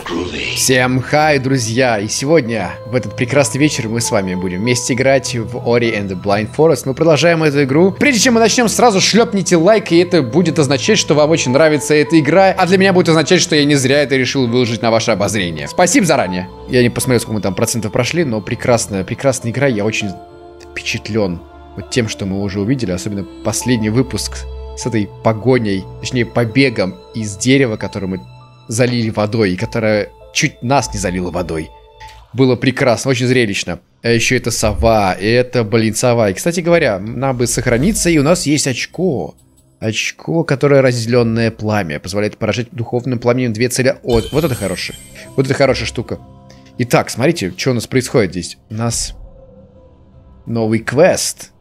Всем хай, друзья! И сегодня, в этот прекрасный вечер, мы с вами будем вместе играть в Ori and the Blind Forest. Мы продолжаем эту игру. Прежде чем мы начнем, сразу шлепните лайк, и это будет означать, что вам очень нравится эта игра. А для меня будет означать, что я не зря это решил выложить на ваше обозрение. Спасибо заранее. Я не посмотрел, сколько мы там процентов прошли, но прекрасная игра. Я очень впечатлен вот тем, что мы уже увидели. Особенно последний выпуск с этой погоней, точнее побегом из дерева, которое мы залили водой, и которое чуть нас не залило водой. Было прекрасно, очень зрелищно. А еще это сова, это, блин, сова. И, кстати говоря, нам бы сохраниться, и у нас есть очко. Очко, которое разделенное пламя. Позволяет поражать духовным пламенем две цели. О, вот это хорошее. Вот это хорошая штука. Итак, смотрите, что у нас происходит здесь. У нас новый квест.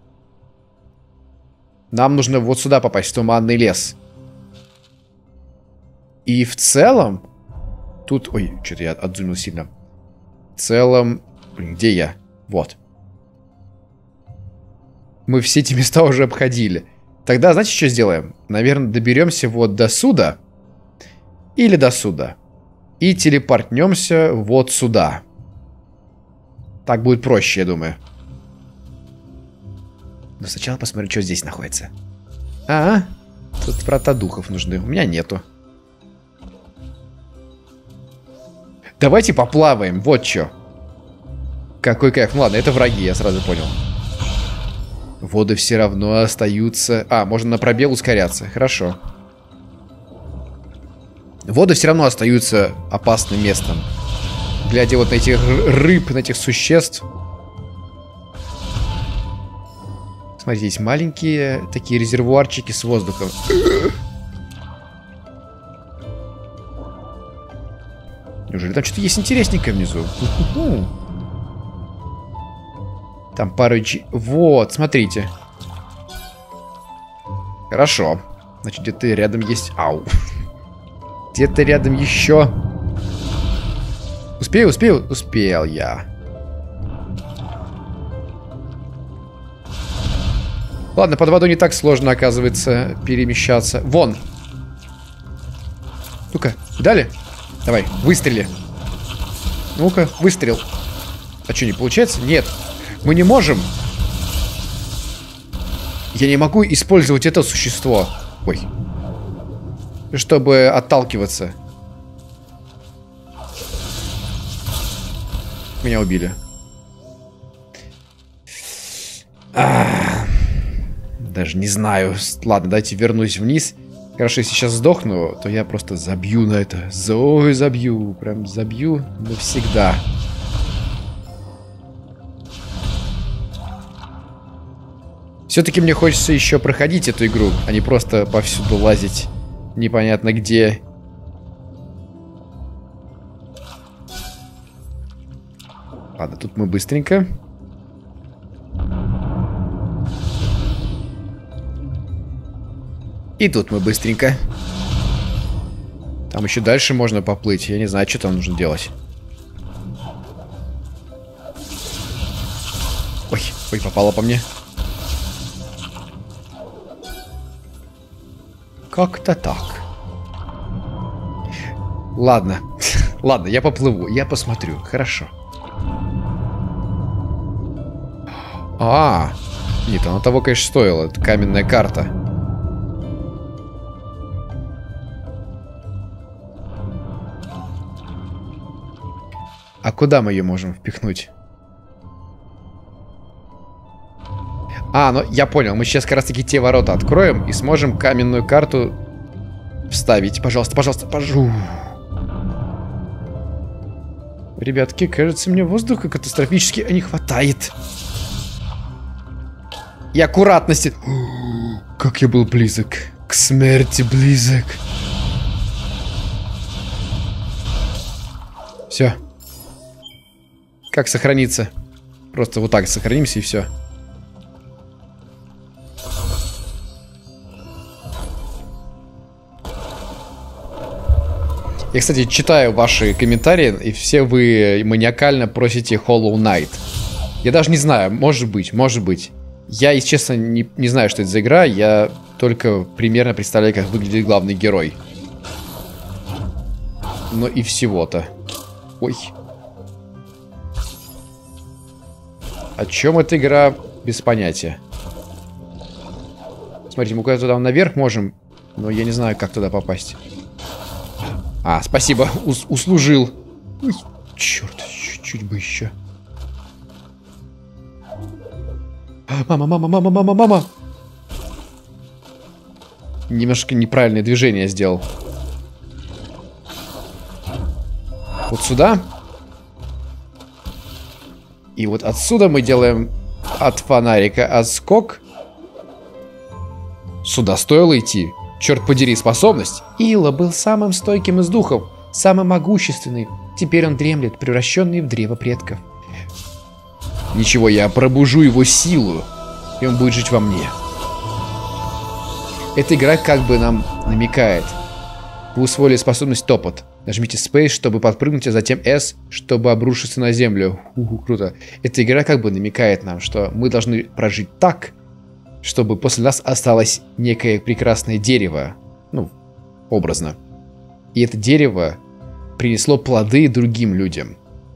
Нам нужно вот сюда попасть, в туманный лес. И в целом... Тут... Ой, что-то я отзумил сильно. В целом... Блин, где я? Вот. Мы все эти места уже обходили. Тогда, знаете, что сделаем? Наверное, доберемся вот до сюда. Или до сюда. И телепортнемся вот сюда. Так будет проще, я думаю. Но сначала посмотрим, что здесь находится. Тут врата духов нужны. У меня нету. Давайте поплаваем, вот что. Какой кайф. Ну ладно, это враги, я сразу понял. Воды все равно остаются... можно на пробел ускоряться. Хорошо. Воды все равно остаются опасным местом. Глядя вот на этих рыб, на этих существ. Смотрите, есть маленькие такие резервуарчики с воздухом. Неужели там что-то есть интересненькое внизу? Там пару... Вот, смотрите. Хорошо. Значит, где-то рядом есть... Ау. Где-то рядом еще... Успею? Успел я. Ладно, под водой не так сложно, оказывается, перемещаться. Вон! Ну-ка, дали? Давай, выстрели. Ну-ка, выстрел. А что, не получается? Нет. Мы не можем. Я не могу использовать это существо. Ой. Чтобы отталкиваться. Меня убили. Даже не знаю. Ладно, давайте вернусь вниз. Хорошо, если сейчас сдохну, то я просто забью на это. Ой, забью. Прям забью навсегда. Все-таки мне хочется еще проходить эту игру, а не просто повсюду лазить непонятно где. Ладно, тут мы быстренько. И тут мы быстренько. Там еще дальше можно поплыть. Я не знаю, что там нужно делать. Ой, попало по мне. Как-то так. Ладно. Ладно, я поплыву. Я посмотрю. Хорошо. Нет, оно того, конечно, стоило. Это каменная карта. А куда мы ее можем впихнуть? Ну я понял. Мы сейчас как раз таки те ворота откроем и сможем каменную карту вставить. Пожалуйста, пожалуйста, Ребятки, кажется, мне воздуха катастрофически не хватает. И аккуратности. Как я был близок. К смерти близок. Все. Как сохраниться? Просто вот так сохранимся и все. Я, кстати, читаю ваши комментарии, и все вы маниакально просите Hollow Knight. Я даже не знаю, может быть. Я, если честно, не знаю, что это за игра. Я только примерно представляю, как выглядит главный герой. Но и всего-то. Ой. О чем эта игра? Без понятия. Смотрите, мы куда-то туда наверх можем, но я не знаю, как туда попасть. А, спасибо, услужил. Ой, черт, чуть-чуть бы еще. Мама, мама, мама, мама, мама. Немножко неправильное движение сделал. Вот сюда. И вот отсюда мы делаем от фонарика отскок. Сюда стоило идти. Черт подери, способность. Ила был самым стойким из духов, самым могущественным. Теперь он дремлет, превращенный в древо предков. Ничего, я пробужу его силу, и он будет жить во мне. Эта игра как бы нам намекает. Вы усвоили способность топот. Нажмите Space, чтобы подпрыгнуть, а затем S, чтобы обрушиться на землю. Круто. Эта игра как бы намекает нам, что мы должны прожить так, чтобы после нас осталось некое прекрасное дерево. Ну, образно. И это дерево принесло плоды другим людям.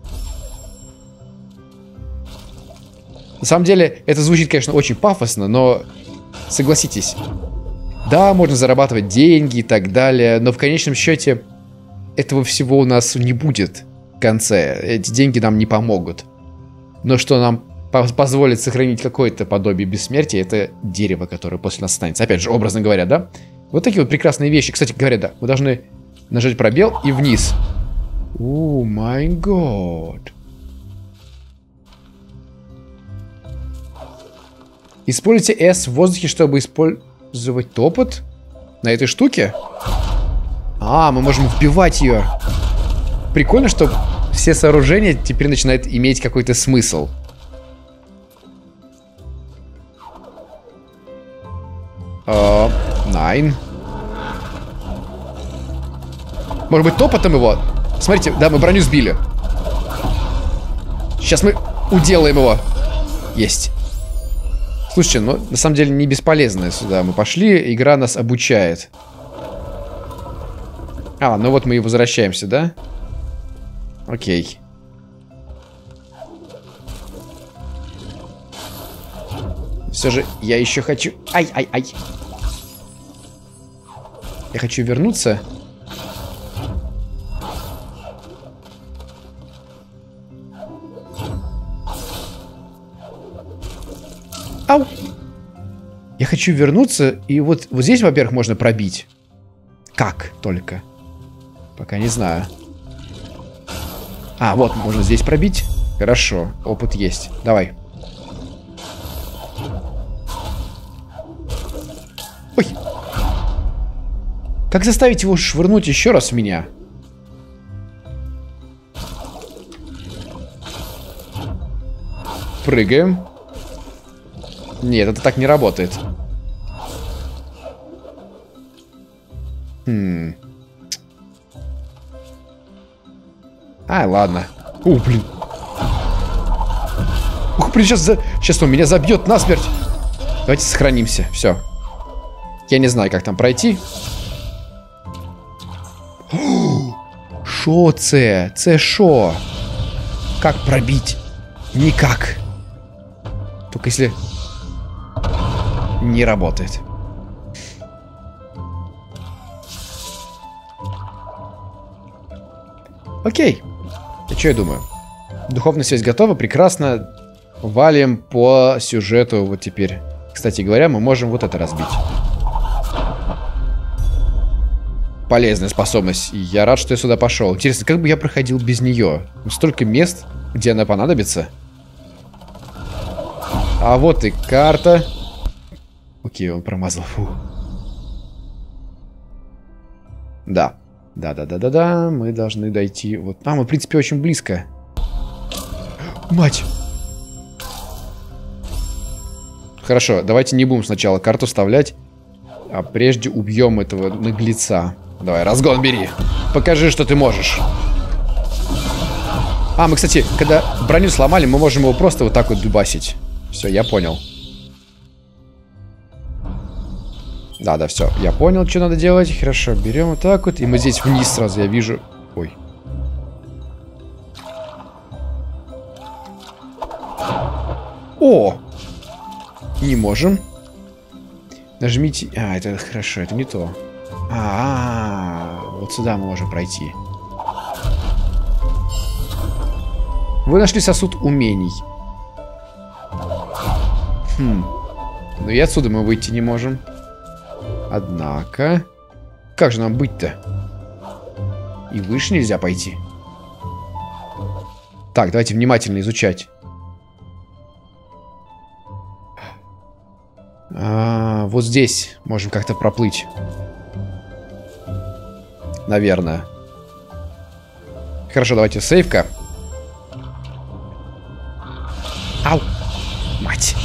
На самом деле, это звучит, конечно, очень пафосно, но согласитесь. Да, можно зарабатывать деньги и так далее, но в конечном счете этого всего у нас не будет в конце. Эти деньги нам не помогут. Но что нам позволит сохранить какое-то подобие бессмертия, это дерево, которое после нас останется. Опять же, образно говоря, да? Вот такие вот прекрасные вещи. Кстати говоря, да, мы должны нажать пробел и вниз. О, май год. Используйте S в воздухе, чтобы использовать топот на этой штуке. А, мы можем вбивать ее. Прикольно, что все сооружения теперь начинают иметь какой-то смысл. Найн. Может быть, топотом его? Смотрите, да, мы броню сбили. Сейчас мы уделаем его. Есть. Слушайте, ну, на самом деле не бесполезно сюда. Мы пошли, игра нас обучает. А, ну вот мы и возвращаемся, да? Окей. Все же я еще хочу... Ай-ай-ай. Я хочу вернуться. Ау. Я хочу вернуться. И вот здесь, во-первых, можно пробить. Как только? Пока не знаю. А, вот, можно здесь пробить. Хорошо, опыт есть. Давай. Ой. Как заставить его швырнуть еще раз в меня? Прыгаем. Нет, это так не работает. А, ладно. О, блин. Ух, блин, сейчас он меня забьет насмерть. Давайте сохранимся. Все. Я не знаю, как там пройти. Шо це? Це шо? Как пробить? Никак. Только если не работает. Окей. И что я думаю? Духовная связь готова, прекрасно. Валим по сюжету вот теперь. Кстати говоря, мы можем вот это разбить. Полезная способность. И я рад, что я сюда пошел. Интересно, как бы я проходил без нее? Столько мест, где она понадобится. А вот и карта. Окей, он промазал. Фу. Да. Да. Мы должны дойти. Вот. А, мы, в принципе, очень близко. Мать! Хорошо, давайте не будем сначала карту вставлять, а прежде убьем этого наглеца. Давай, разгон бери. Покажи, что ты можешь. А, мы, кстати, когда броню сломали, мы можем его просто вот так вот дубасить. Все, я понял. Да, все, я понял, что надо делать. Хорошо, берем вот так вот. И мы здесь вниз сразу, я вижу. Ой. О! Не можем. Нажмите... А, это хорошо, это не то. Вот сюда мы можем пройти. Вы нашли сосуд умений. Ну и отсюда мы выйти не можем. Однако... Как же нам быть-то? И выше нельзя пойти. Так, давайте внимательно изучать. Вот здесь можем как-то проплыть. Наверное. Хорошо, давайте сейвка. Ау! Мать!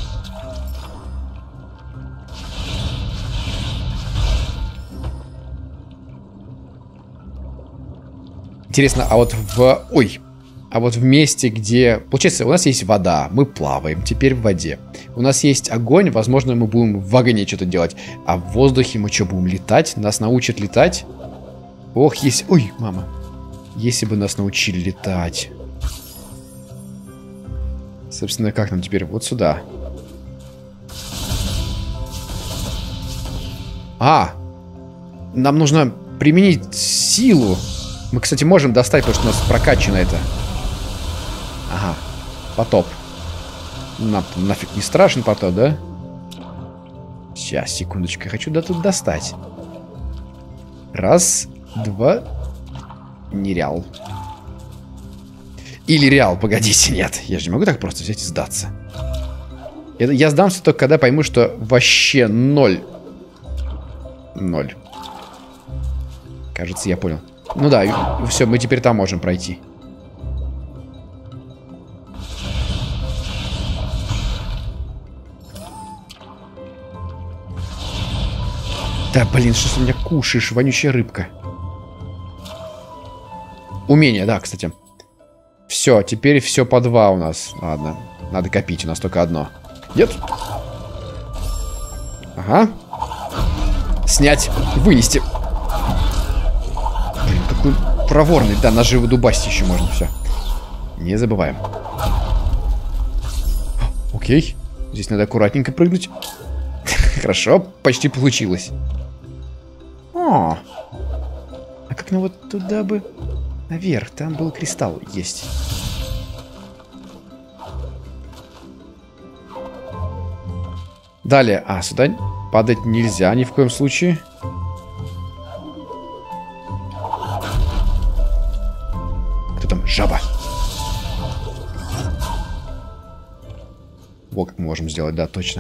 Интересно, а вот в... Ой! А вот в месте, где... Получается, у нас есть вода, мы плаваем теперь в воде. У нас есть огонь, возможно, мы будем в огне что-то делать. А в воздухе мы что, будем летать? Нас научат летать? Ох, есть... Ой, мама. Если бы нас научили летать. Собственно, как нам теперь? Вот сюда. Нам нужно применить силу. Мы, кстати, можем достать, потому что у нас прокачано это. Ага. Потоп. Нам нафиг не страшен потоп, да? Сейчас, секундочку. Я хочу тут достать. Раз, два. Нереал. Или реал, погодите, нет. Я же не могу так просто взять и сдаться. Я сдамся только когда пойму, что вообще ноль. Ноль. Кажется, я понял. Ну да, все, мы теперь там можем пройти. Да, блин, что ты меня кушаешь, вонючая рыбка. Умение, да, кстати. Все, теперь все по 2 у нас. Ладно, надо копить, у нас только одно. Нет. Ага. Снять, вынести. Блин, какой проворный. Да, ножи дубасить еще можно, все. Не забываем. Окей. Здесь надо аккуратненько прыгнуть. Хорошо, почти получилось. А как ну вот туда бы... Наверх, там был кристалл, есть. Далее, сюда падать нельзя ни в коем случае. Кто там? Жаба. Вот как мы можем сделать, да, точно.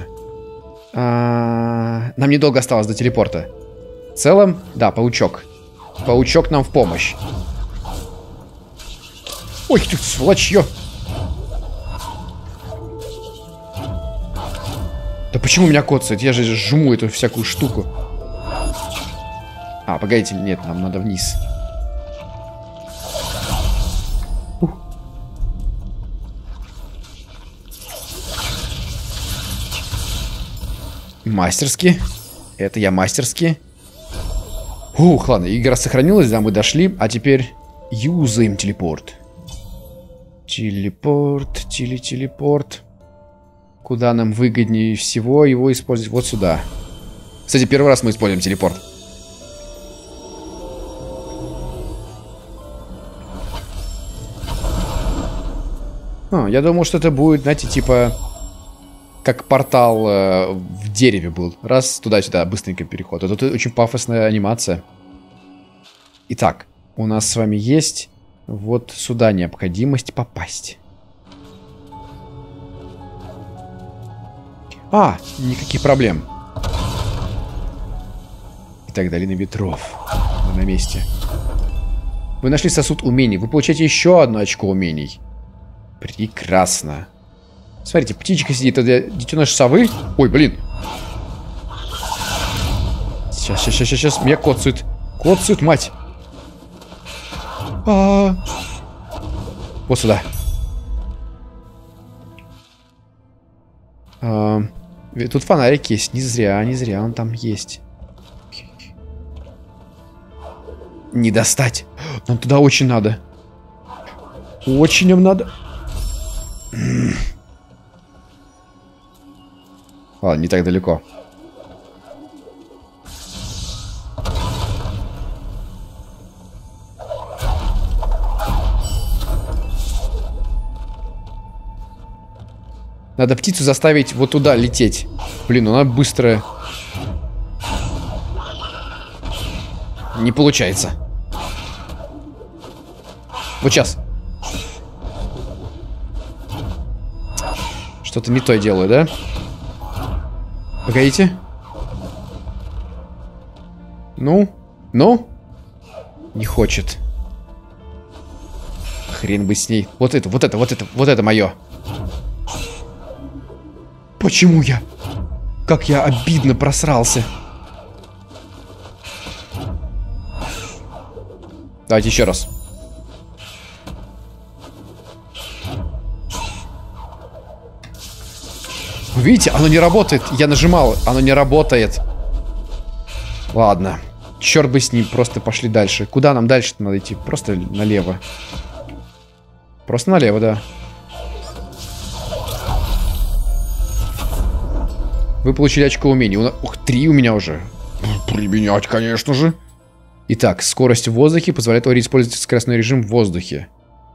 Нам недолго осталось до телепорта. В целом, да, паучок. Паучок нам в помощь. Ой, ты сволочье. Да почему меня коцает? Я же жму эту всякую штуку. Погодите, нет, нам надо вниз. Мастерски. Это я мастерски. Ладно, игра сохранилась, да, мы дошли. А теперь юзаем телепорт. Телепорт. Куда нам выгоднее всего его использовать? Вот сюда. Кстати, первый раз мы используем телепорт. Я думал, что это будет, знаете, типа... Как портал в дереве был. Раз, туда-сюда, быстренько переход. Это тут очень пафосная анимация. Итак, у нас с вами есть... Вот сюда необходимость попасть. Никаких проблем. Итак, долина ветров. Мы на месте. Вы нашли сосуд умений. Вы получаете еще одно очко умений. Прекрасно. Смотрите, птичка сидит. Это детеныш совы. Ой, блин. Сейчас. Меня коцают. Коцают, мать. Вот сюда. Тут фонарик есть. Не зря он там есть. Не достать. Нам туда очень надо. Очень нам надо. Ладно, не так далеко. Надо птицу заставить вот туда лететь. Блин, она быстрая. Не получается. Вот сейчас. Что-то не то я делаю, да? Погодите. Ну? Ну? Не хочет. Хрен бы с ней. Вот это мое. Почему я? Как я обидно просрался. Давайте еще раз. Видите, оно не работает. Я нажимал, оно не работает. Ладно. Черт бы с ним, просто пошли дальше. Куда нам дальше-то надо идти? Просто налево. Просто налево, да. Вы получили очко умений. Ух, 3 у меня уже. Применять, конечно же. Итак, скорость в воздухе позволяет Ори использовать скоростной режим в воздухе.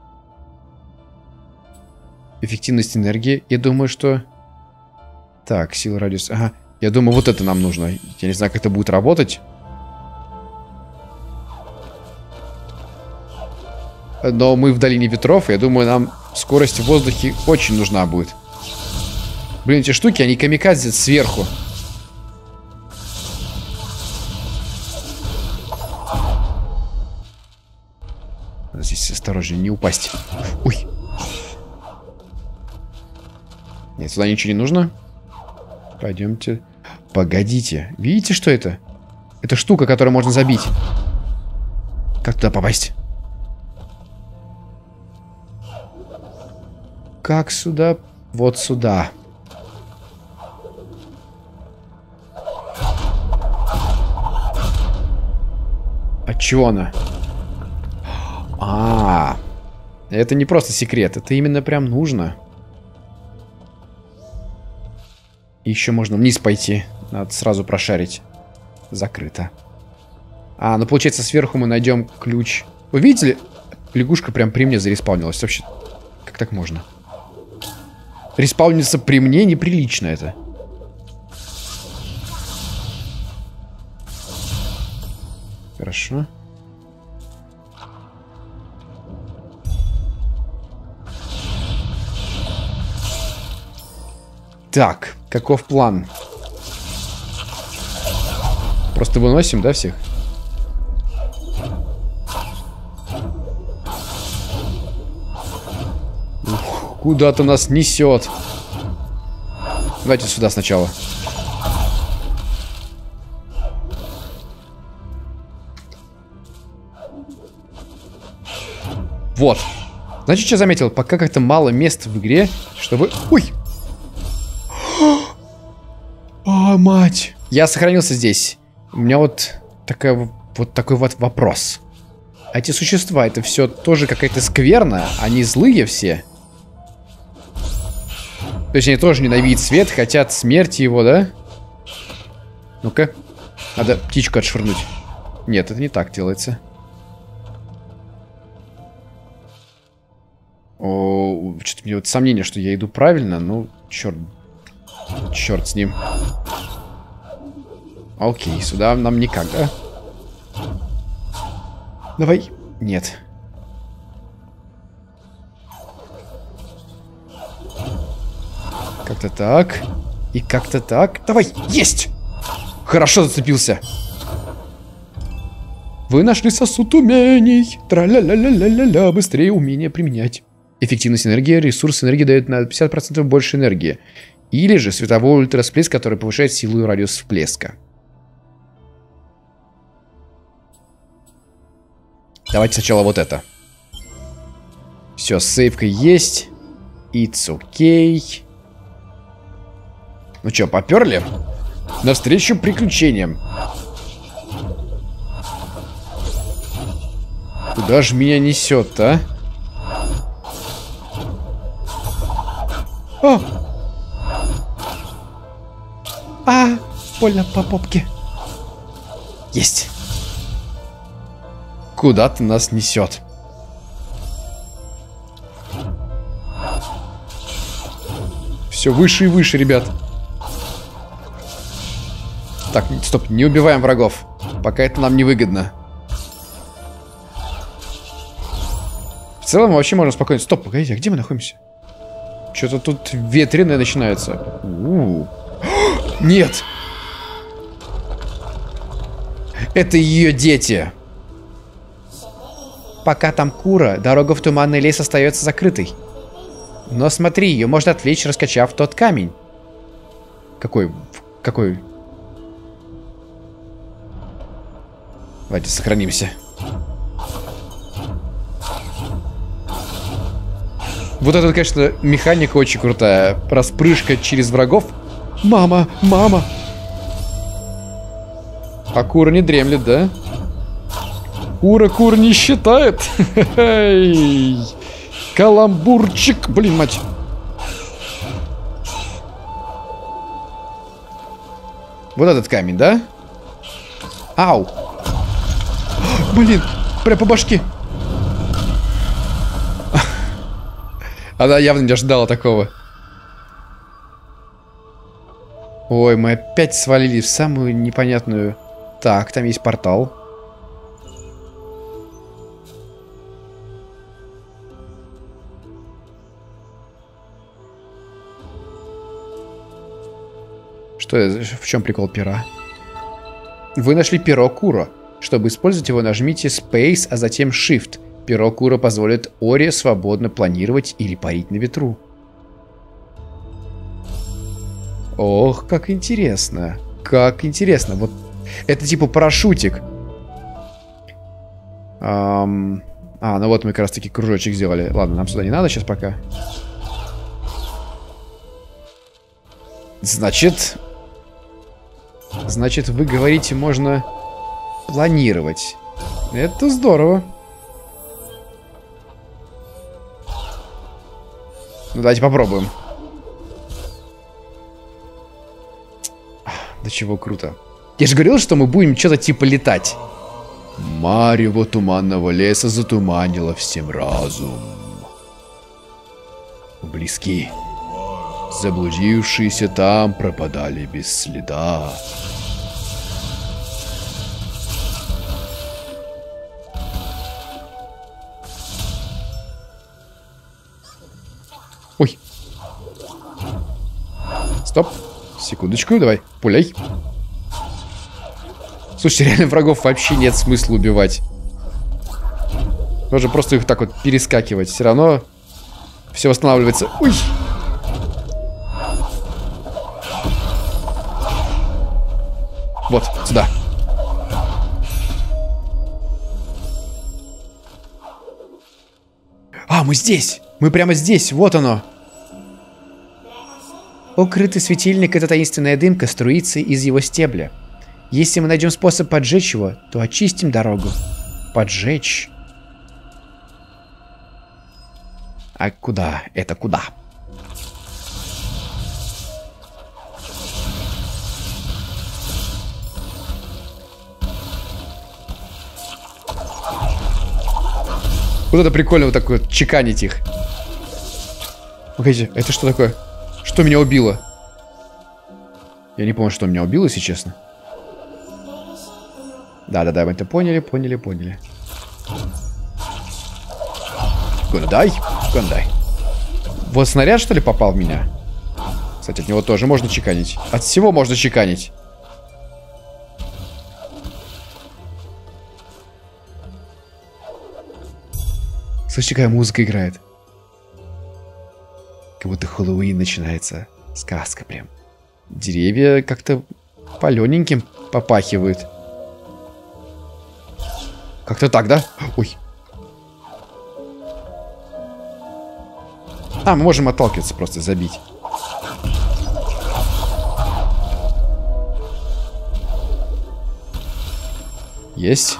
Эффективность энергии. Я думаю, что... Так, сила, радиус. Ага. Я думаю, вот это нам нужно. Я не знаю, как это будет работать. Но мы в долине ветров. Я думаю, нам скорость в воздухе очень нужна будет. Блин, эти штуки, они камикадзе сверху. Надо здесь осторожнее, не упасть. Ой. Нет, сюда ничего не нужно. Пойдемте. Погодите. Видите, что это? Это штука, которую можно забить. Как туда попасть? Как сюда? Вот сюда. От чего она? Это не просто секрет, это именно прям нужно. Еще можно вниз пойти. Надо сразу прошарить. Закрыто. Ну получается сверху мы найдем ключ. Вы видели? Лягушка прям при мне зареспаунилась. Вообще, как так можно? Респауниться при мне неприлично это. Хорошо. Так, каков план? Просто выносим, да, всех? Куда-то нас несет. Давайте сюда сначала. Вот. Значит, что заметил? Пока как-то мало мест в игре, чтобы... Ой! Мать! Я сохранился здесь. У меня вот такой вот вопрос. А эти существа, это все тоже какая-то скверна? Они злые все? То есть они тоже ненавидят свет, хотят смерти его, да? Ну-ка. Надо птичку отшвырнуть. Нет, это не так делается. Что-то мне вот сомнение, что я иду правильно. Ну, черт. Черт с ним. Окей, сюда нам никак, да? Давай. Нет. Как-то так. И как-то так. Давай, есть! Хорошо зацепился. Вы нашли сосуд умений. Тра-ля-ля-ля-ля-ля-ля. Быстрее умение применять. Эффективность энергии. Ресурс энергии дает на 50% больше энергии. Или же световой ультрасплеск, который повышает силу и радиус всплеска. Давайте сначала вот это. Все, сейвка есть. It's okay. Ну что, поперли? Навстречу приключениям. Куда же меня несет, а? А, больно по попке. Есть. Куда-то нас несет. Все выше и выше, ребят. Так, стоп, не убиваем врагов. Пока это нам не выгодно. В целом вообще можно спокойно... Стоп, погодите, а где мы находимся? Что-то тут ветреное начинается. Нет! Это ее дети. Пока там Кура, дорога в туманный лес остается закрытой. Но смотри, ее можно отвлечь, раскачав тот камень. Какой? Какой? Давайте сохранимся. Вот это, конечно, механика очень крутая. Распрыжка через врагов. Мама, мама. А Кура не дремлет, да? Кура не считает. Каламбурчик. Блин, мать. Вот этот камень, да? Ау. Блин, прям по башке. Она явно не ожидала такого. Ой, мы опять свалили в самую непонятную... Так, там есть портал. Что это? В чем прикол пера? Вы нашли перо Кура. Чтобы использовать его, нажмите Space, а затем Shift. Перо Кура позволит Ори свободно планировать или парить на ветру. Ох, как интересно. Как интересно. Вот это типа парашютик. Ну вот мы как раз таки кружочек сделали. Ладно, нам сюда не надо сейчас пока. Значит, вы говорите, можно планировать. Это здорово. Ну, давайте попробуем. Да чего круто. Я же говорил, что мы будем что-то типа летать. Марево туманного леса затуманило всем разум. Близки. Заблудившиеся там пропадали без следа. Ой. Стоп. Секундочку, давай, пуляй. Слушай, реально врагов вообще нет смысла убивать. Можно просто их так вот перескакивать. Все равно все восстанавливается. Ой. Вот, сюда. А, мы здесь. Мы прямо здесь. Вот оно. Укрытый светильник — это таинственная дымка, струится из его стебля. Если мы найдем способ поджечь его, то очистим дорогу. Поджечь. А куда? Это куда? Вот это прикольно, вот такое вот чеканить их. Погодите, это что такое? Что меня убило? Я не помню, что меня убило, если честно. Да-да-да, мы это поняли. Гондай. Вот снаряд, что ли, попал в меня? Кстати, от него тоже можно чеканить. От всего можно чеканить. Слушай, какая музыка играет. Как будто Хэллоуин начинается. Сказка прям. Деревья как-то палененьким попахивают. Как-то так, да? Ой. А, мы можем отталкиваться, просто забить. Есть.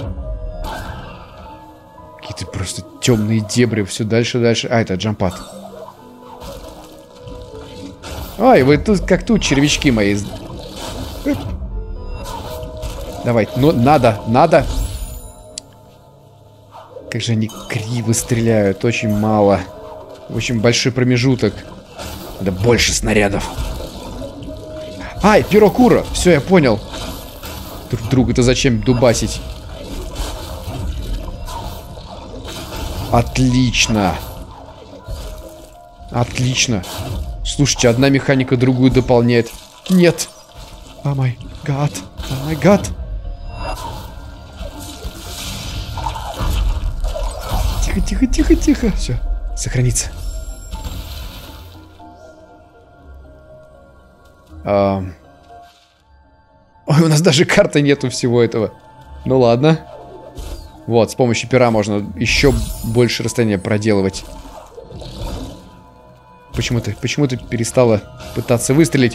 Какие-то просто темные дебри. Все дальше. А, это джампад. Ой, вы тут, как тут, червячки мои. Давай, ну надо. Как же они криво стреляют, очень мало. Очень большой промежуток. Надо больше снарядов. Ай, пирокура! Все, я понял. Друг друга-то зачем дубасить? Отлично. Отлично. Слушайте, одна механика другую дополняет. Нет. О май гад. О май гад. Тихо. Все, сохранится. Ой, у нас даже карты нету всего этого. Ну ладно. Вот, с помощью пера можно еще больше расстояния проделывать. Почему ты перестала пытаться выстрелить?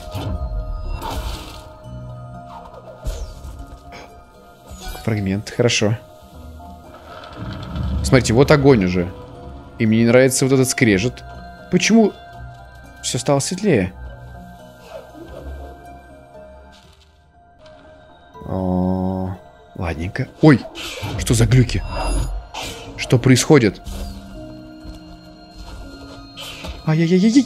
Фрагмент, хорошо. Смотрите, вот огонь уже. И мне не нравится вот этот скрежет. Почему все стало светлее? О, ладненько. Ой, что за глюки? Что происходит? Ай-яй-яй-яй.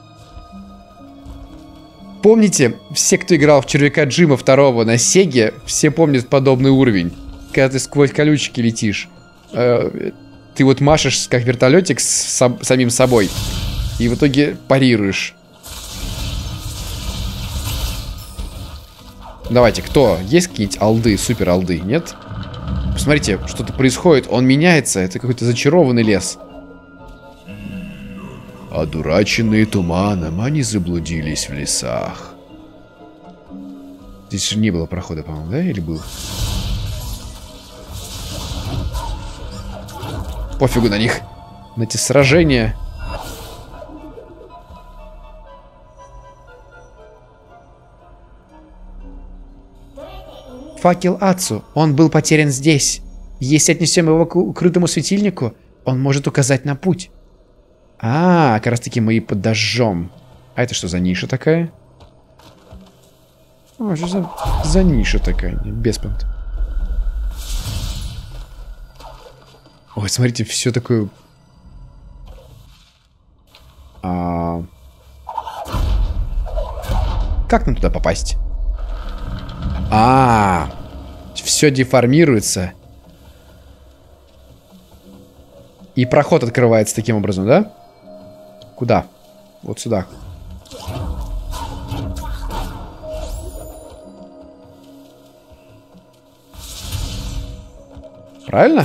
Помните, все, кто играл в Червяка Джима 2 на Сеге, все помнят подобный уровень. Когда ты сквозь колючки летишь. Ты вот машешь как вертолетик с самим собой. И в итоге парируешь. Давайте, кто? Есть какие-нибудь алды, супер алды? Нет? Посмотрите, что-то происходит. Он меняется. Это какой-то зачарованный лес. Одураченные туманом, они заблудились в лесах. Здесь же не было прохода, по-моему, да? Или был? Пофигу на них. На эти сражения. Факел Ацу. Он был потерян здесь. Если отнесем его к укрытому светильнику, он может указать на путь. А, как раз таки мы и подожжем. А это что за ниша такая? О, что за ниша такая? Без понт. Ой, смотрите, все такое... Как нам туда попасть? Все деформируется. И проход открывается таким образом, да? Куда? Вот сюда. Правильно?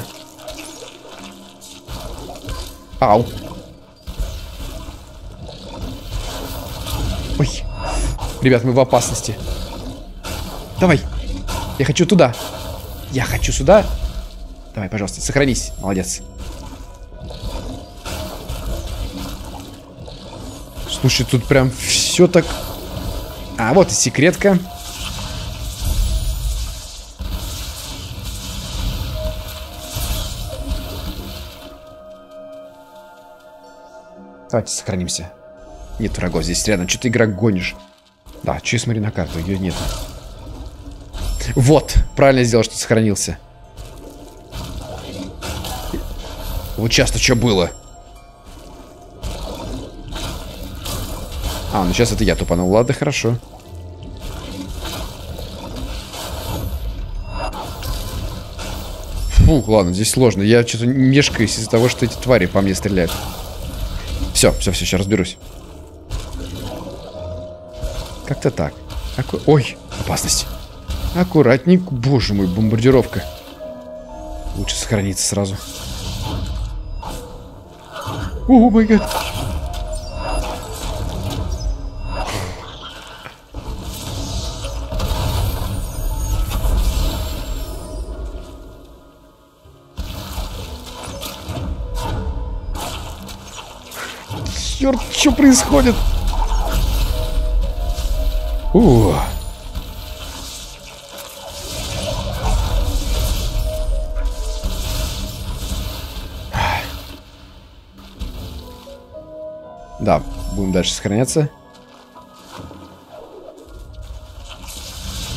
Ау. Ой. Ребят, мы в опасности. Давай. Я хочу туда. Я хочу сюда. Давай, пожалуйста, сохранись. Молодец. Слушай, тут прям все так... А, вот и секретка. Давайте сохранимся. Нет врагов здесь рядом. Что ты, игрок, гонишь? Да, че я смотрю на карту? Ее нет. Вот, правильно сделал, что сохранился. Вот часто что было? А, ну сейчас это я тупанул. Ладно, хорошо. Фух, ладно, здесь сложно. Я что-то мешкаюсь из-за того, что эти твари по мне стреляют. Все, сейчас разберусь. Как-то так. Ой, опасность. Аккуратненько. Боже мой, бомбардировка. Лучше сохраниться сразу. О май гад. Черт, что происходит? Да, будем дальше сохраняться.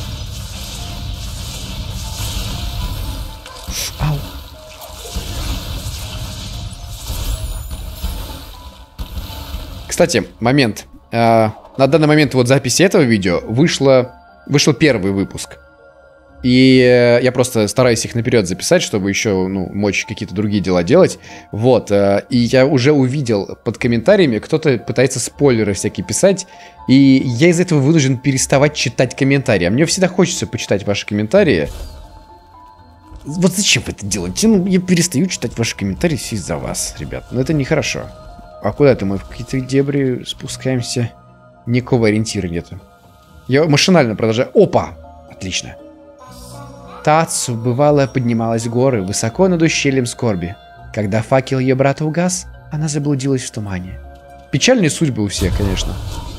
Кстати, момент. На данный момент вот записи этого видео вышел первый выпуск. И я просто стараюсь их наперед записать, чтобы еще, ну, мочь какие-то другие дела делать. Вот. И я уже увидел под комментариями, кто-то пытается спойлеры всякие писать. И я из-за этого вынужден переставать читать комментарии. А мне всегда хочется почитать ваши комментарии. Вот зачем вы это делаете? Ну, я перестаю читать ваши комментарии все из-за вас, ребят. Но это нехорошо. А куда это мы? В какие-то дебри спускаемся? Никакого ориентира нету. Я машинально продолжаю. Опа! Отлично. Тацу, бывало, поднималась в горы, высоко над ущельем скорби. Когда факел ее брата угас, она заблудилась в тумане. Печальные судьбы у всех, конечно.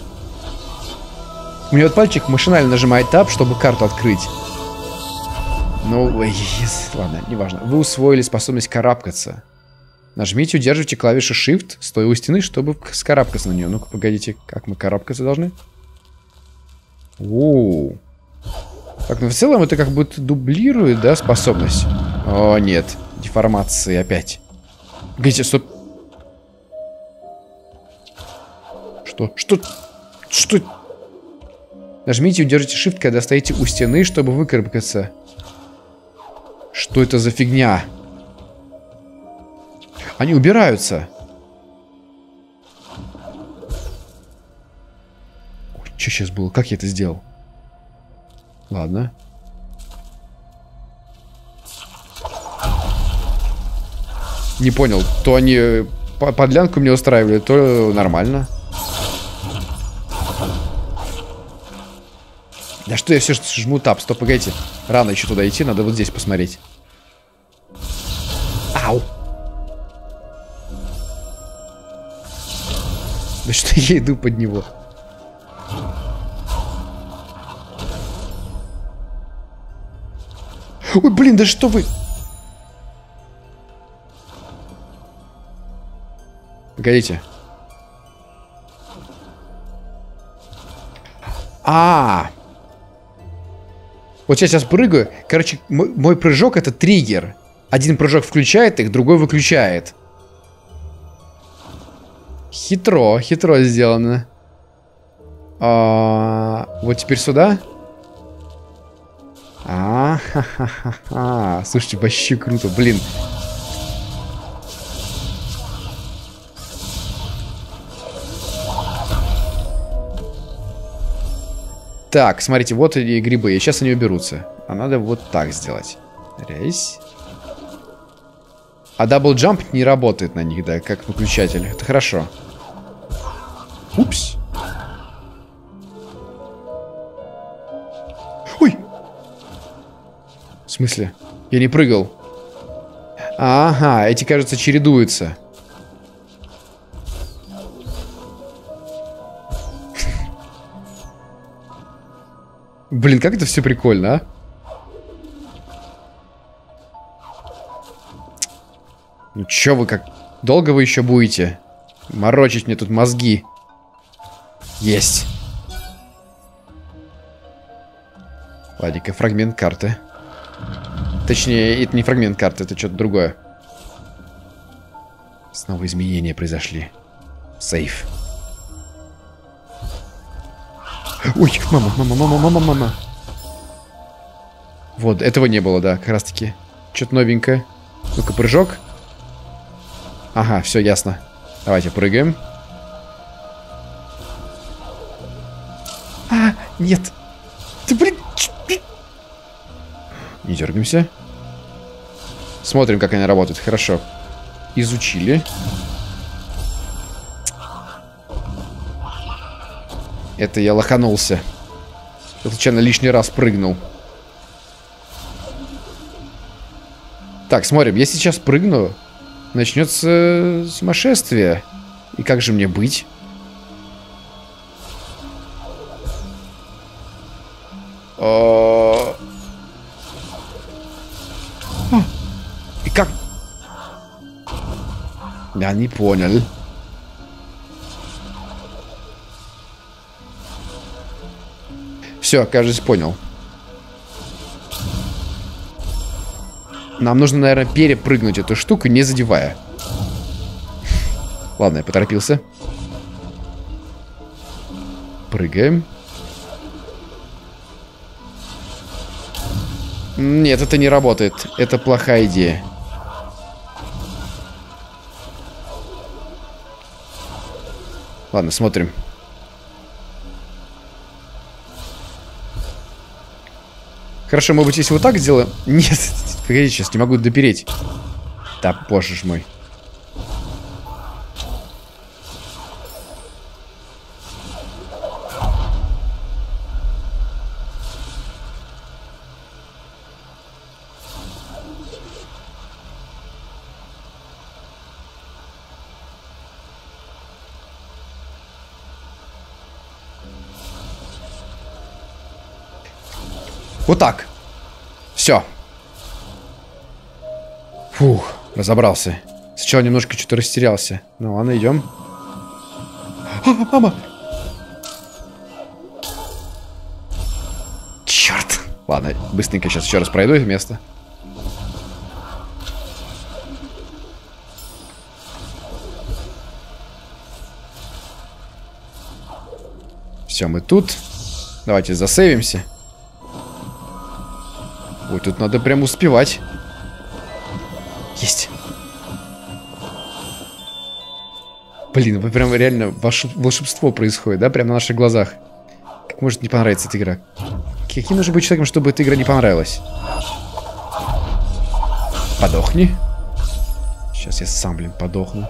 У меня вот пальчик машинально нажимает Tab, чтобы карту открыть. Ну, ладно, неважно. Вы усвоили способность карабкаться. Нажмите, удерживайте клавишу Shift, стоя у стены, чтобы скарабкаться на нее. Ну-ка, погодите, как мы карабкаться должны? Оу. Так, ну в целом это как будто дублирует, да, способность? О, нет. Деформации опять. Погодите, стоп. Что? Нажмите и удержите Shift, когда стоите у стены, чтобы выкарабкаться. Что это за фигня? Они убираются. Ой, что сейчас было? Как я это сделал? Ладно. Не понял. То они подлянку мне устраивали, то нормально. Да что я все жму Tab? Стоп, погодите. Рано еще туда идти, надо вот здесь посмотреть. Ау! Да что я иду под него? Ой, блин, да что вы... Погодите. Вот я сейчас прыгаю. Короче, мой прыжок — это триггер. Один прыжок включает их, другой выключает. Хитро сделано. Вот теперь сюда. Слушайте, вообще круто, блин. Так, смотрите, вот и грибы. И сейчас они уберутся. А надо вот так сделать. Рейс. А даблджамп не работает на них, да, как выключатель. Это хорошо. Упс. Ой! В смысле? Я не прыгал. Ага, эти, кажется, чередуются. Блин, как это все прикольно, а? Ну чё вы как... Долго вы еще будете морочить мне тут мозги? Есть. Ладненько, фрагмент карты. Точнее, это не фрагмент карты, это что-то другое. Снова изменения произошли. Сейф. Ой, мама. Вот, этого не было, да, как раз таки. Что-то новенькое. Ну-ка, прыжок. Ага, все ясно. Давайте прыгаем. Нет. Ты, блин. Не дергаемся. Смотрим, как они работают. Хорошо. Изучили. Это я лоханулся. Я случайно лишний раз прыгнул. Так, смотрим. Я сейчас прыгну. Начнется сумасшествие. И как же мне быть? И как? Я не понял. Все, кажется, понял. Нам нужно, наверное, перепрыгнуть эту штуку, не задевая. Ладно, я поторопился. Прыгаем. Нет, это не работает. Это плохая идея. Ладно, смотрим. Хорошо, может быть, если вот так сделаем... Нет, погоди, сейчас не могу допереть. Да, боже ж мой. Вот так. Все. Фух, разобрался. Сначала немножко что-то растерялся. Ну ладно, идем. Мама! Черт! Ладно, быстренько сейчас еще раз пройду это место. Все, мы тут. Давайте засейвимся. Ой, тут надо прям успевать. Есть. Блин, прям реально волшебство происходит, да? Прям на наших глазах. Как может не понравиться эта игра? Каким нужно быть человеком, чтобы эта игра не понравилась? Подохни. Сейчас я сам, блин, подохну.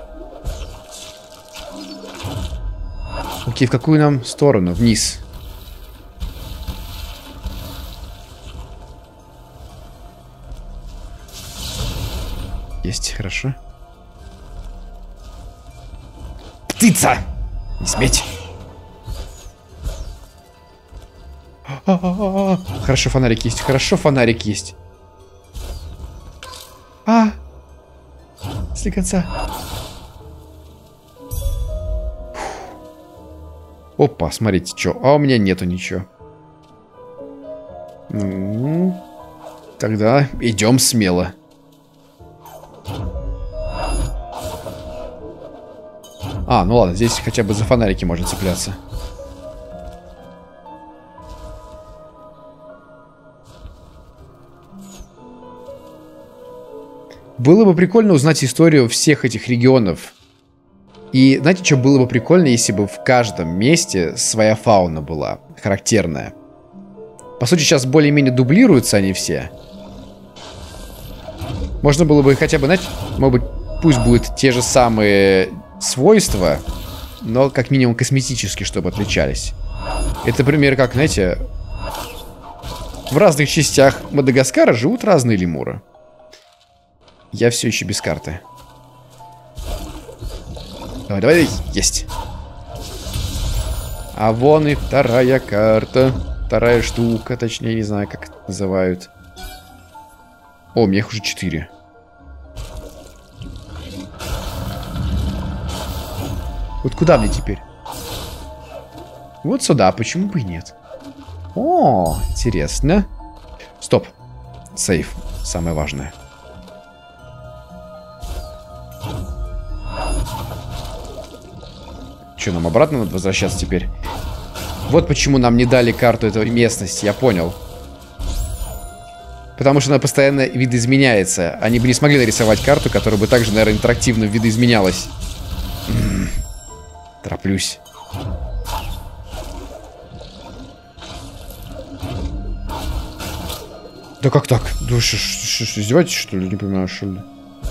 Окей, в какую нам сторону? Вниз. Есть, хорошо. Птица! Не сметь. Хорошо, фонарик есть. Хорошо, фонарик есть. Слегонца. Опа, смотрите, что. А у меня нету ничего. Тогда идем смело. Ну ладно, здесь хотя бы за фонарики можно цепляться. Было бы прикольно узнать историю всех этих регионов. И знаете, что было бы прикольно, если бы в каждом месте своя фауна была характерная. По сути, сейчас более-менее дублируются они все. Можно было бы хотя бы, знаете, может быть, пусть будут те же самые свойства, но как минимум косметически, чтобы отличались. Это, например, как, знаете, в разных частях Мадагаскара живут разные лемуры. Я все еще без карты. Давай, давай, есть. А вон и вторая карта. Вторая штука, точнее, не знаю, как это называют. О, у меня их уже 4. Вот куда мне теперь? Вот сюда, почему бы и нет? О, интересно. Стоп. Сейф, самое важное. Что, нам обратно надо возвращаться теперь? Вот почему нам не дали карту этой местности, я понял. Потому что она постоянно видоизменяется. Они бы не смогли нарисовать карту, которая бы также, наверное, интерактивно видоизменялась. Тороплюсь. Да как так? Да что, издеваетесь, что ли? Не понимаю, что ли?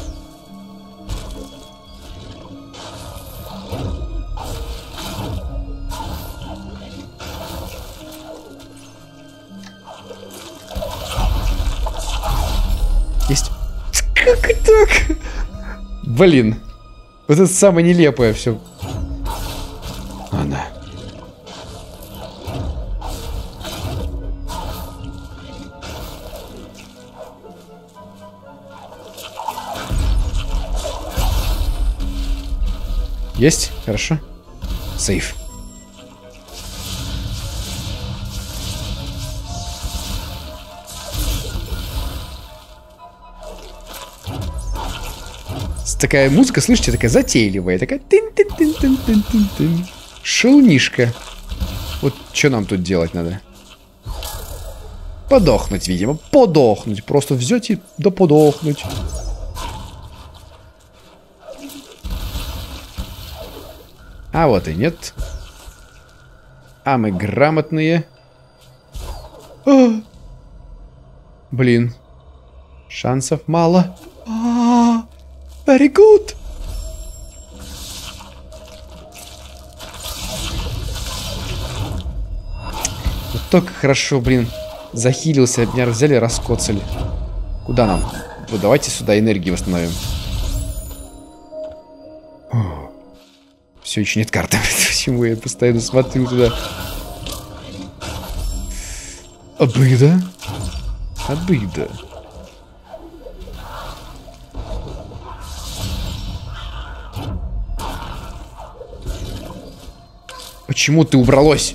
Есть. Как так? Блин. Вот это самое нелепое все. Ладно. Есть? Хорошо. Сейф. Такая музыка, слышите, такая затейливая, такая тын-тын-тын-тын-тын-тын. Шелнишка. Вот что нам тут делать надо? Подохнуть, видимо. Подохнуть. Просто взять и да подохнуть. А вот и нет. А мы грамотные. Блин. Шансов мало. Very good. Вот только хорошо, блин. Захилился, меня взяли, раскоцали. Куда нам? Вот давайте сюда энергии восстановим. Все еще нет карты. Почему я постоянно смотрю туда? Обыда? Обыда. Почему ты убралось?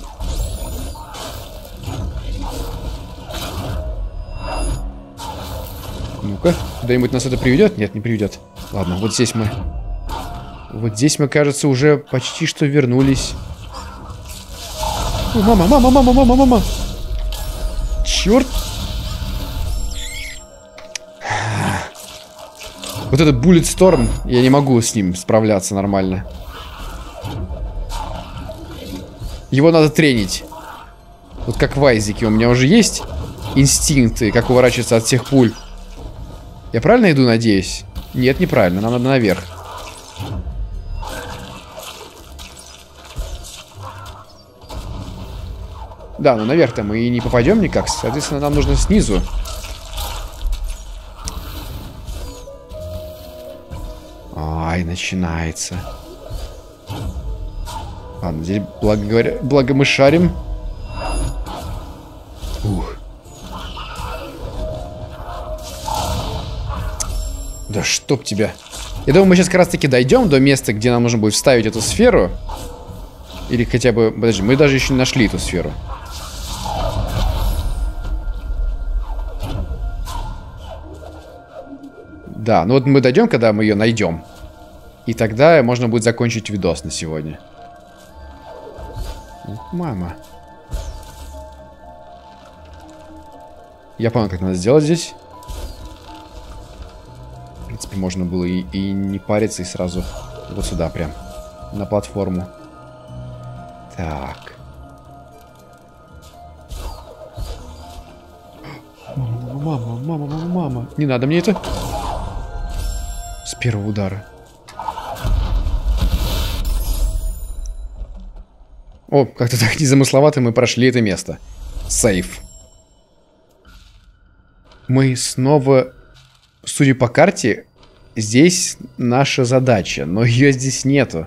Ну-ка, куда-нибудь нас это приведет? Нет, не приведет. Ладно, вот здесь мы. Вот здесь мы, кажется, уже почти что вернулись. О, мама, мама, мама, мама, мама. Черт. Вот этот Bulletstorm, я не могу с ним справляться нормально. Его надо тренить. Вот как в Айзеке у меня уже есть инстинкты, как уворачиваться от всех пуль. Я правильно иду, надеюсь? Нет, неправильно, нам надо наверх. Да, но наверх-то мы и не попадем никак. Соответственно, нам нужно снизу. Ай, начинается. Ладно, здесь, благо мы шарим. Ух. Да чтоб тебя. Я думаю, мы сейчас как раз таки дойдем до места, где нам нужно будет вставить эту сферу. Или хотя бы... Подожди, мы даже еще не нашли эту сферу. Да, ну вот мы дойдем, когда мы ее найдем. И тогда можно будет закончить видос на сегодня. Мама. Я понял, как надо сделать здесь. В принципе, можно было и не париться, и сразу вот сюда прям. На платформу. Так. Мама, мама, мама, мама. Не надо мне это. С первого удара. О, как-то так незамысловато мы прошли это место. Сейф. Мы снова, судя по карте, здесь наша задача, но ее здесь нету.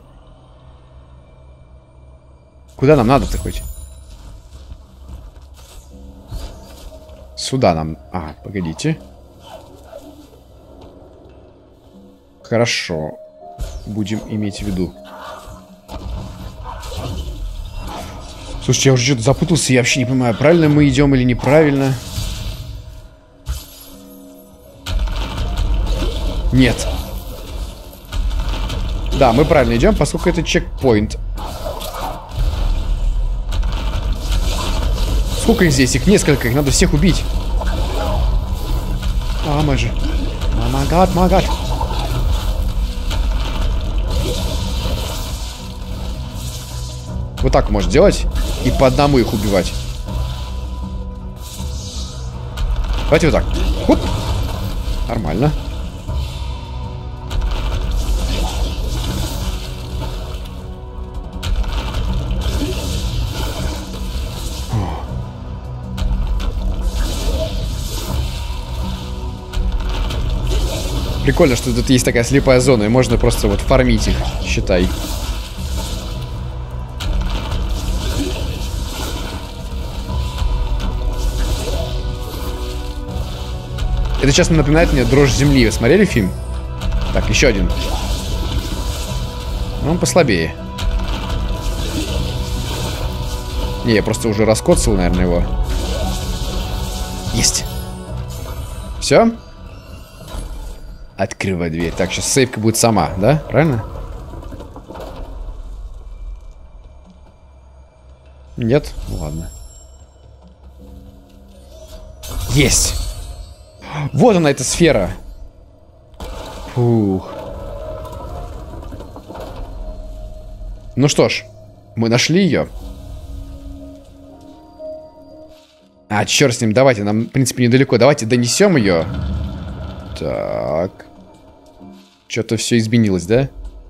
Куда нам надо-то хоть? Сюда нам... А, погодите. Хорошо. Будем иметь в виду. Слушайте, я уже что-то запутался, я вообще не понимаю, правильно мы идем или неправильно. Нет. Да, мы правильно идем, поскольку это чекпоинт. Сколько их здесь? Их несколько, их надо всех убить. Мама же. Мамагад, магад. Вот так можешь делать и по одному их убивать. Давайте вот так. Хоп. Нормально. Прикольно, что тут есть такая слепая зона, и можно просто вот фармить их, считай. Это сейчас напоминает мне «Дрожь земли». Вы смотрели фильм? Так, еще один. Ну, он послабее. Не, я просто уже раскоцал, наверное, его. Есть. Все? Открывай дверь. Так, сейчас сейфка будет сама, да? Правильно? Нет? Ладно. Есть! Вот она, эта сфера. Фух. Ну что ж, мы нашли ее. А, черт с ним, давайте, нам, в принципе, недалеко. Давайте донесем ее. Так. Что-то все изменилось, да?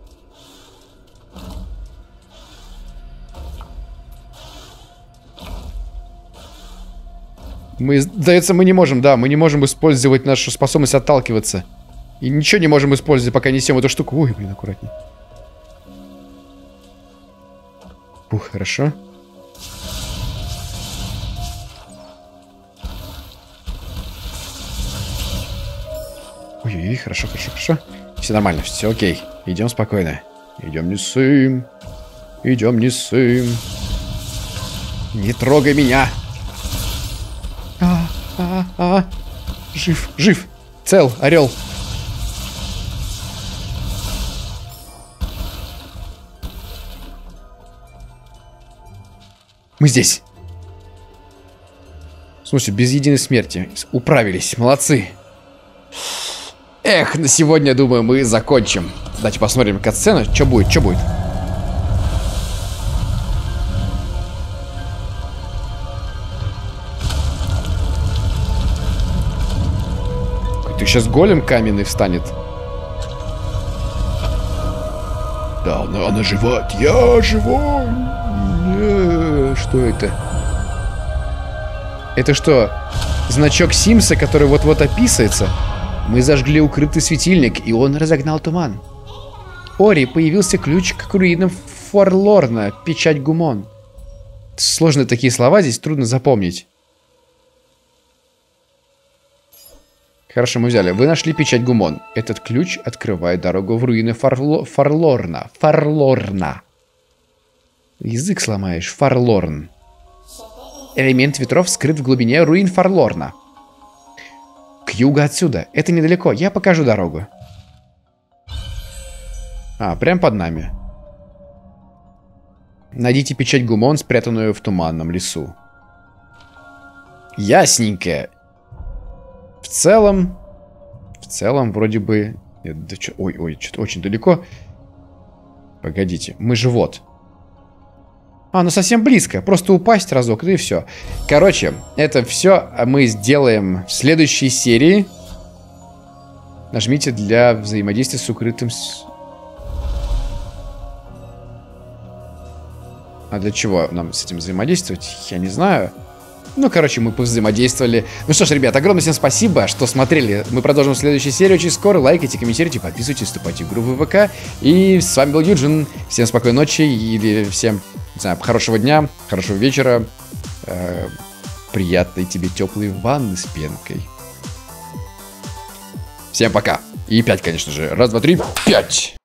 Сдается, мы не можем, да, мы не можем использовать нашу способность отталкиваться. И ничего не можем использовать, пока несем эту штуку. Ой, блин, аккуратней. Ух, хорошо. Ой-ой-ой, хорошо, хорошо, хорошо. Все нормально, все окей. Идем спокойно. Идем, не сым. Идем, не сым. Не трогай меня. Жив, жив. Цел, орел. Мы здесь. В смысле, без единой смерти. Управились, молодцы. Эх, на сегодня, думаю, мы закончим. Давайте посмотрим катсцену. Что будет, что будет? Ты сейчас голем каменный встанет. Да, она жива. Я живой. Что это? Это что? Значок Симса, который вот-вот описывается? Мы зажгли укрытый светильник, и он разогнал туман. Ори, появился ключ к руинам Форлорна, печать Гумон. Сложные такие слова, здесь трудно запомнить. Хорошо, мы взяли. Вы нашли печать Гумон. Этот ключ открывает дорогу в руины Форлорна. Форлорна. Язык сломаешь. Форлорн. Элемент ветров скрыт в глубине руин Форлорна. К югу отсюда. Это недалеко. Я покажу дорогу. А, прям под нами. Найдите печать Гумон, спрятанную в туманном лесу. Ясненько. В целом, вроде бы... Нет, да чё... Ой, что-то очень далеко. Погодите, мы же вот. А, ну совсем близко. Просто упасть разок, да и все. Короче, это все мы сделаем в следующей серии. Нажмите для взаимодействия с укрытым... А для чего нам с этим взаимодействовать? Я не знаю. Ну, короче, мы повзаимодействовали. Ну что ж, ребят, огромное всем спасибо, что смотрели. Мы продолжим в следующей серии очень скоро. Лайкайте, комментируйте, подписывайтесь, вступайте в группу ВК. И с вами был Юджин. Всем спокойной ночи или всем, не знаю, хорошего дня, хорошего вечера. Приятной тебе теплой ванны с пенкой. Всем пока. И 5, конечно же. Раз, два, три, 5.